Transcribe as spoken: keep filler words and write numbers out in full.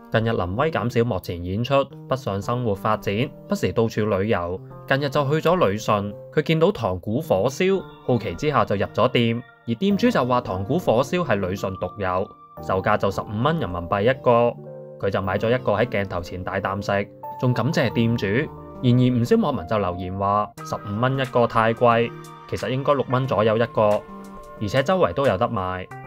近日臨危減少幕前演出，北上生活發展，不時到處旅遊。近日就去咗旅順，佢見到糖古火燒，好奇之下就入咗店，而店主就話糖古火燒係旅順獨有，售價就十五蚊人民幣一個，佢就買咗一個喺鏡頭前大啖食，仲感謝店主。然而唔少網民就留言話十五蚊一個太貴，其實應該六蚊左右一個，而且周圍都有得賣。